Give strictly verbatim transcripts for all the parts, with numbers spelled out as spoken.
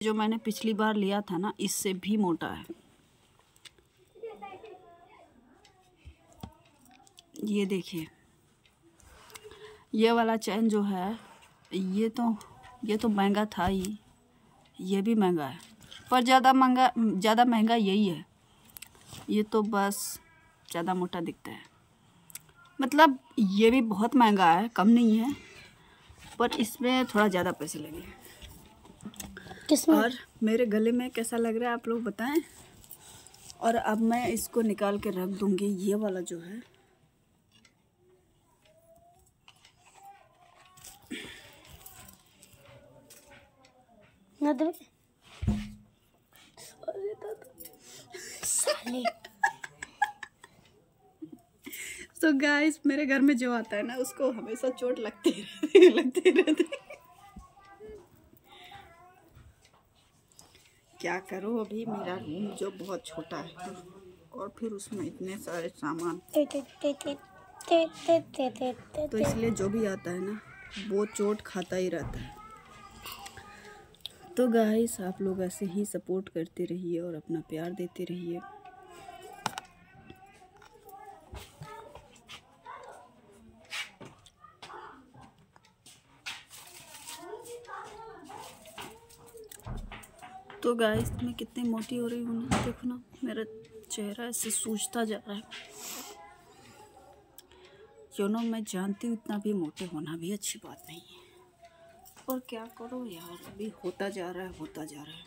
जो मैंने पिछली बार लिया था ना, इससे भी मोटा है। ये देखिए, ये वाला चैन जो है, ये तो ये तो महंगा था ही, ये भी महंगा है, पर ज़्यादा महंगा ज़्यादा महंगा यही है। ये तो बस ज़्यादा मोटा दिखता है, मतलब ये भी बहुत महंगा है, कम नहीं है, पर इसमें थोड़ा ज़्यादा पैसे लगे। किसमें? और मेरे गले में कैसा लग रहा है आप लोग बताएं। और अब मैं इसको निकाल के रख दूंगी। ये वाला जो है, तो गाइस मेरे घर में जो आता है ना, उसको हमेशा चोट लगती रहती लगती रहती क्या करूं, अभी मेरा रूम जो बहुत छोटा है और फिर उसमें इतने सारे सामान, तो इसलिए जो भी आता है ना वो चोट खाता ही रहता है। तो गाइस आप लोग ऐसे ही सपोर्ट करते रहिए और अपना प्यार देते रहिए। तो गाइस मैं कितनी मोटी हो रही हूँ ना, देखो ना, मेरा चेहरा ऐसे सूजता जा रहा है। यू नो, मैं जानती हूँ इतना भी मोटे होना भी अच्छी बात नहीं है, और क्या करो यार, अभी होता जा रहा है होता जा रहा है।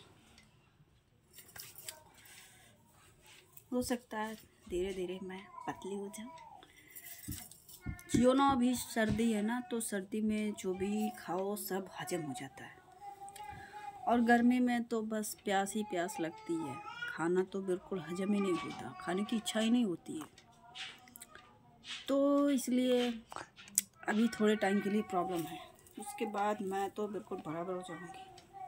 हो सकता है धीरे धीरे मैं पतली हो जाऊँ। यू नो, अभी सर्दी है ना, तो सर्दी में जो भी खाओ सब हजम हो जाता है, और गर्मी में तो बस प्यास ही प्यास लगती है, खाना तो बिल्कुल हजम ही नहीं होता, खाने की इच्छा ही नहीं होती है। तो इसलिए अभी थोड़े टाइम के लिए प्रॉब्लम है, उसके बाद मैं तो बिल्कुल बराबर हो जाऊंगी।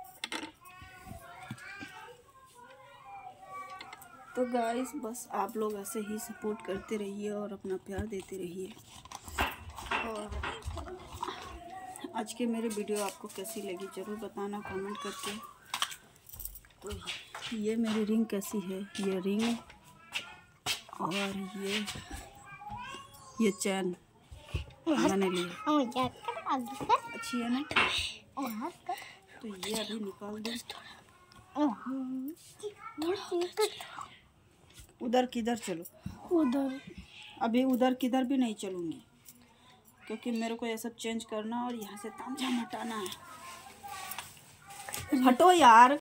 तो गाइस बस आप लोग ऐसे ही सपोर्ट करते रहिए और अपना प्यार देते रहिए। और आज के मेरे वीडियो आपको कैसी लगी ज़रूर बताना कमेंट करके। तो ये मेरी रिंग कैसी है, ये रिंग और ये ये चैन मैंने लिया, अच्छी है ना। तो ये अभी निकाल दूँ। उधर किधर चलो, उधर अभी उधर किधर भी नहीं चलूँगी, क्योंकि मेरे को ये सब चेंज करना और यहाँ से तामझाम हटाना है। हटो यार।